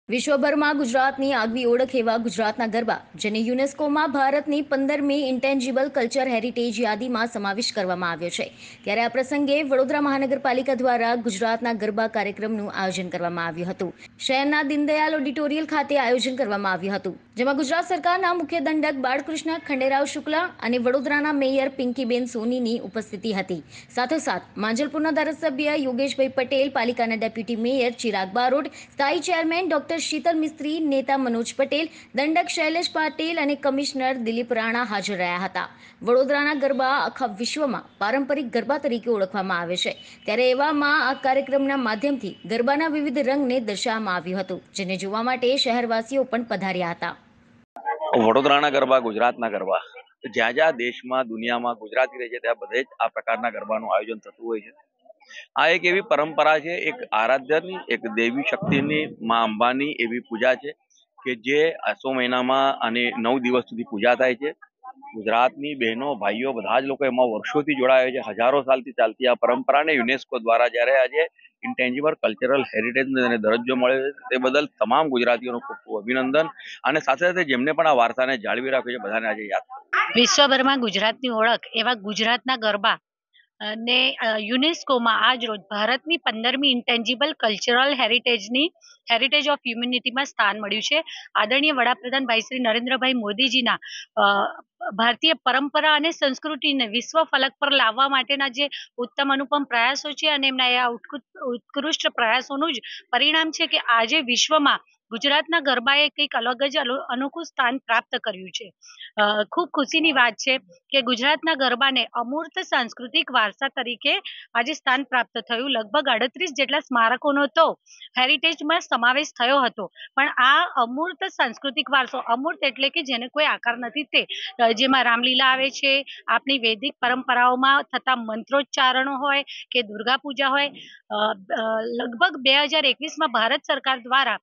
વિશ્વભરમાં ગુજરાતની આગવી ઓળખ એવા ગુજરાતના ગરબા, જેને યુનેસ્કોમાં ભારતની 15મી ઇન્ટેન્જિબલ કલ્ચર હેરિટેજ યાદીમાં સમાવેશ કરવામાં આવ્યો છે. ત્યારે આ પ્રસંગે વડોદરા મહાનગરપાલિકા દ્વારા ગુજરાતના ગરબા કાર્યક્રમનું આયોજન કરવામાં આવ્યું હતું. શહેરના દીનદયાલ ઓડિટોરિયલ ખાતે આયોજન કરવામાં આવ્યું હતું, જેમાં ગુજરાત સરકારના મુખ્ય દંડક બાળકૃષ્ણ ખંડેરાવ શુક્લા અને વડોદરાના મેયર પિંકીબેન સોનીની ઉપસ્થિતિ હતી. સાથોસાથ માંજલપુરના ધારાસભ્ય યોગેશભાઈ પટેલ, પાલિકાના ડેપ્યુટી મેયર ચિરાગ બારોટ, સ્થાયી ચેરમેન ડોક્ટર શીતલ મિસ્ત્રી, નેતા મનોજ પટેલ, દંડક શૈલેષ પાટીલ અને કમિશનર દિલીપ રાણા હાજર રહ્યા હતા. વડોદરાના ગરબા આખા વિશ્વમાં પારંપરિક ગરબા તરીકે ઓળખવામાં આવે છે, ત્યારે એવામાં આ કાર્યક્રમના માધ્યમથી ગરબાના વિવિધ રંગને દર્શાવવામાં આવ્યું હતું, જેને જોવા માટે શહેરવાસીઓ પણ પધાર્યા હતા. વડોદરાના ગરબા, ગુજરાતના ગરબા, જ્યાં જ્યાં દેશમાં, દુનિયામાં ગુજરાતી રહે છે ત્યાં બધે જ આ પ્રકારના ગરબાનું આયોજન થતું હોય છે. આ એક એવી પરંપરા છે, એક આરાધ્યની, એક દેવી શક્તિની, મા અંબાની એવી પૂજા છે કે જે આસો મહિનામાં અને 9 દિવસ સુધી પૂજા થાય છે. ગુજરાતની બહેનો, ભાઈઓ બધા જ લોકો એમાં વર્ષોથી જોડાયા છે. હજારો સાલથી ચાલતી આ પરંપરાને યુનેસ્કો દ્વારા જ્યારે આજે ઇન્ટેન્જિબલ કલ્ચરલ હેરિટેજને દરજ્જો મળ્યો છે, તે બદલ તમામ ગુજરાતીઓનો ખૂબ ખૂબ અભિનંદન. અને સાથે સાથે જેમને પણ આ વારસાને જાળવી રાખ્યો છે, બધાને આજે યાદ કરું. વિશ્વભરમાં ગુજરાતની ઓળખ એવા ગુજરાતના ગરબા ને યુનેસ્કોમાં આજ રોજ ભારતની 15મી ઇન્ટેન્જિબલ કલ્ચરલ હેરિટેજ ઓફ હ્યુમેનિટીમાં સ્થાન મળ્યું છે. આદરણીય વડાપ્રધાન ભાઈ શ્રી નરેન્દ્રભાઈ મોદીજીના ભારતીય પરંપરા અને સંસ્કૃતિને વિશ્વ ફલક પર લાવવા માટેના જે ઉત્તમ અનુપમ પ્રયાસો છે અને એમના આ ઉત્કૃષ્ટ પ્રયાસોનું જ પરિણામ છે કે આજે વિશ્વમાં ગુજરાતના ગરબાએ કંઈક અલગ જ અનોખું સ્થાન પ્રાપ્ત કર્યું છે. ખૂબ ખુશીની વાત છે કે ગુજરાતના ગરબાને અમૂર્ત સાંસ્કૃતિક વારસા તરીકે આજે સ્થાન પ્રાપ્ત થયું. લગભગ 38 જેટલા સ્મારકોનો તો હેરિટેજમાં સમાવેશ થયો હતો, પણ આ અમૂર્ત સાંસ્કૃતિક વારસો, અમૂર્ત એટલે કે જેને કોઈ આકાર નથી, તે જેમાં રામલીલા આવે છે, આપણી વૈદિક પરંપરાઓમાં થતા મંત્રોચ્ચારણો હોય કે દુર્ગા પૂજા હોય. લગભગ 2021માં ભારત સરકાર દ્વારા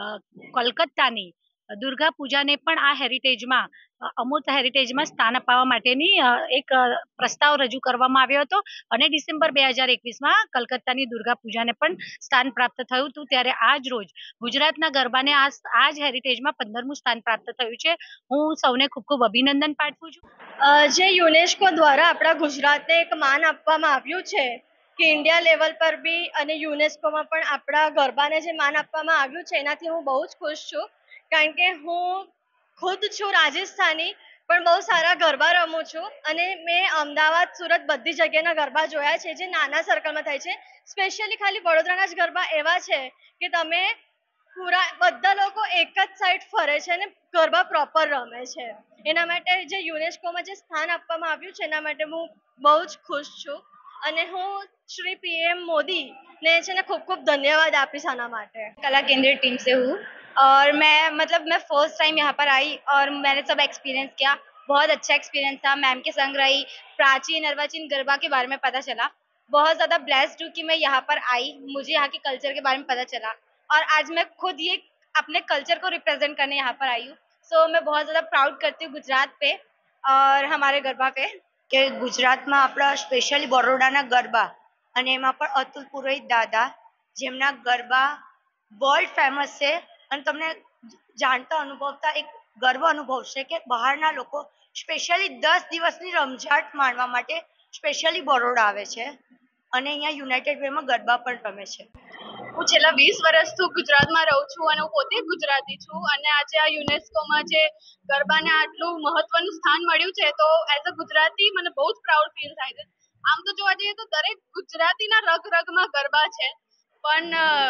કોલકાતાની દુર્ગા પૂજાને પણ આ હેરિટેજમાં, અમૂર્ત હેરિટેજમાં સ્થાન અપાવવા માટેની એક પ્રસ્તાવ રજૂ કરવામાં આવ્યો હતો અને ડિસેમ્બર 2021માં કલકત્તાની દુર્ગા પૂજાને પણ સ્થાન પ્રાપ્ત થયું હતું. ત્યારે આજ રોજ ગુજરાતના ગરબાને આ જ હેરિટેજમાં 15મું સ્થાન પ્રાપ્ત થયું છે. હું સૌને ખૂબ ખૂબ અભિનંદન પાઠવું છું. જે યુનેસ્કો દ્વારા આપણા ગુજરાતને એક માન આપવામાં આવ્યું છે કે ઇન્ડિયા લેવલ પર બી અને યુનેસ્કોમાં પણ આપણા ગરબાને જે માન આપવામાં આવ્યું છે, એનાથી હું બહુ જ ખુશ છું. કારણ કે હું ખુદ છું રાજસ્થાની, પણ બહુ સારા ગરબા રમું છું અને મેં અમદાવાદ, સુરત બધી જગ્યાના ગરબા જોયા છે જે નાના સર્કલમાં થાય છે. સ્પેશિયલી ખાલી વડોદરાના જ ગરબા એવા છે કે તમે પૂરા બધા લોકો એક જ સાઈડ ફરે છે અને ગરબા પ્રોપર રમે છે. એના માટે જે યુનેસ્કોમાં જે સ્થાન આપવામાં આવ્યું છે, એના માટે હું બહુ જ ખુશ છું અને હું श्री पीएम मोदी ने खूब खूब धन्यवाद आपीस आना माटे। कला केंद्रीय टीम से हूँ और मैं फर्स्ट टाइम यहाँ पर आई और मैंने सब एक्सपीरियंस किया। बहुत अच्छा एक्सपीरियंस था। मैम के संग रही, प्राचीन अर्वाचीन गरबा के बारे में पता चला। बहुत ज़्यादा ब्लेस्ड हूँ कि मैं यहाँ पर आई, मुझे यहाँ के कल्चर के बारे में पता चला और आज मैं खुद ये अपने कल्चर को रिप्रेजेंट करने यहाँ पर आई हूँ। सो मैं बहुत ज़्यादा प्राउड करती हूँ गुजरात पे और हमारे गरबा पे કે ગુજરાતમાં આપણા સ્પેશિયલી બરોડાના ગરબા અને એમાં પણ અતુલ પુરોહિત દાદા, જેમના ગરબા વર્લ્ડ ફેમસ છે અને તમને જાણતા અનુભવતા એક ગર્વ અનુભવશે કે બહારના લોકો સ્પેશિયલી 10 દિવસની રમઝાટ માણવા માટે સ્પેશિયલી બરોડા આવે છે અને અહીંયા યુનાઇટેડ વેમાં ગરબા પણ રમે છે. હું છેલ્લા 20 વર્ષથી ગુજરાતમાં રહું છું અને હું પોતે ગુજરાતી છું અને આજે આ યુનેસ્કોમાં જે ગરબાને આટલું મહત્વનું સ્થાન મળ્યું છે, તો એઝ અ ગુજરાતી મને બહુ જ પ્રાઉડ ફીલ થાય છે. આમ તો જોવા જઈએ તો દરેક ગુજરાતીના રગ રગમાં ગરબા છે, પણ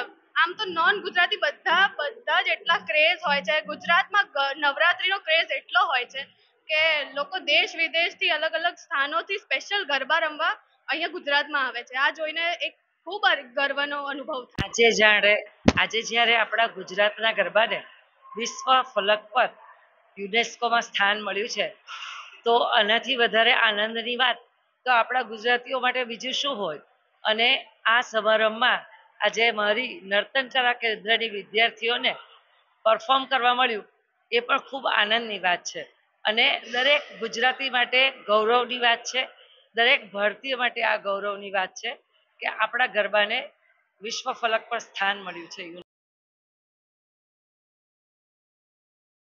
આમ તો નોન ગુજરાતી બધા જ એટલા ક્રેઝ હોય છે. ગુજરાતમાં નવરાત્રીનો ક્રેઝ એટલો હોય છે કે લોકો દેશ વિદેશથી અલગ અલગ સ્થાનોથી સ્પેશિયલ ગરબા રમવા અહીંયા ગુજરાતમાં આવે છે. આ જોઈને એક ખૂબ ગર્વનો અનુભવ થાય. આજે જ્યારે આપણા ગુજરાતના ગરબાને વિશ્વ ફલક પર યુનેસ્કોમાં સ્થાન મળ્યું છે, તો આનાથી વધારે આનંદની વાત તો આપણા ગુજરાતીઓ માટે બીજું શું હોય. અને આ સમારંભમાં આજે મારી નર્તન કલા કેન્દ્રની વિદ્યાર્થીઓને પરફોર્મ કરવા મળ્યું, એ પણ ખૂબ આનંદની વાત છે અને દરેક ગુજરાતી માટે ગૌરવની વાત છે. દરેક ભારતીય માટે આ ગૌરવની વાત છે કે આપણા ગરબાને વિશ્વ ફલક પર સ્થાન મળ્યું છે.